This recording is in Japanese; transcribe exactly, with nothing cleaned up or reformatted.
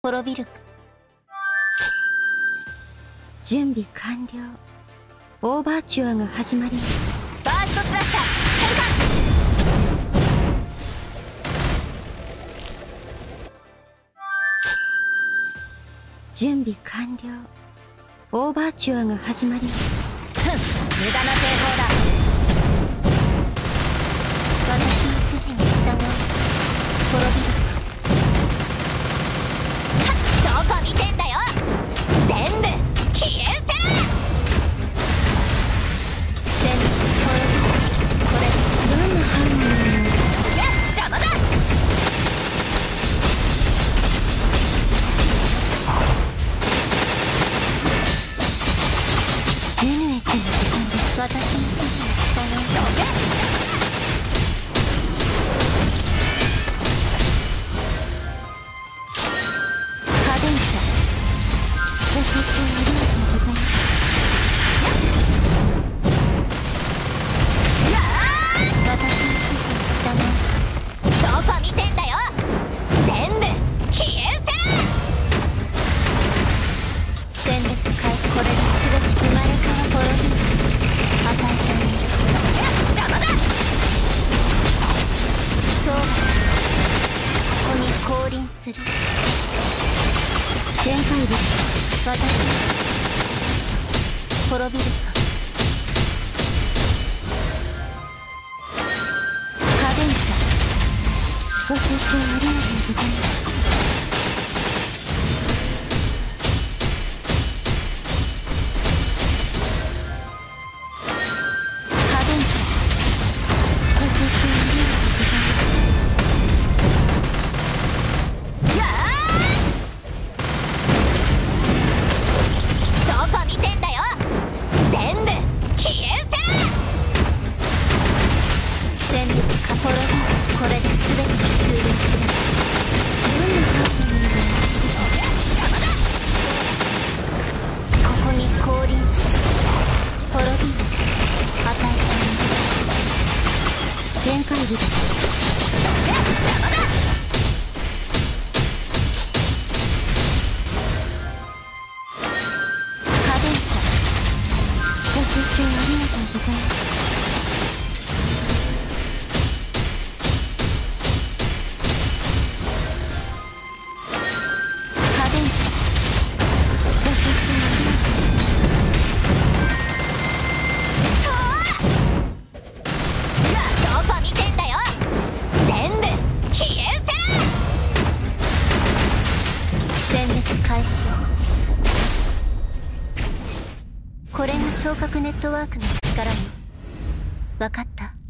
滅びる。準備完了。オーバーチュアが始まります。 バーストスラッシャー準備完了。オーバーチュアが始まります。 ふん、無駄な抵抗だ。 私の指示に従い滅びる。 どこ見てんだよ。全部消え失せろ。 全部滅びる。これどんな範囲なの？ いや、邪魔だ。 ヌヌエットの時間です。私の指示に従いどけ。 カデンサご清聴ありがとうございます。私の指示に従いどこ見てんだよ。全部消え失せろ。 戦列開始。これですべて生まれ変わ滅びる。与えられる。 いや、邪魔だ。 そうだ。ここに降臨する。限界です。私の滅びるか。カデンサご清聴ありがとうございます。カデンサご清聴ありがとうございます。 うわー、どこ見てんだよ。全部消え失せろ。 戦力か滅びる。これで全てが終了する。どんなハーモニーで邪魔だ。 ここに降臨する。滅びる。与えられる。限界部です。 いや、邪魔だ。 カデンサご清聴ありがとうございます。カデンサご清聴ありがとうございます。 うわ、どこ見てんだよ。全部消え失せろ。 戦列開始。これが昇格ネットワークの力よ。わかった？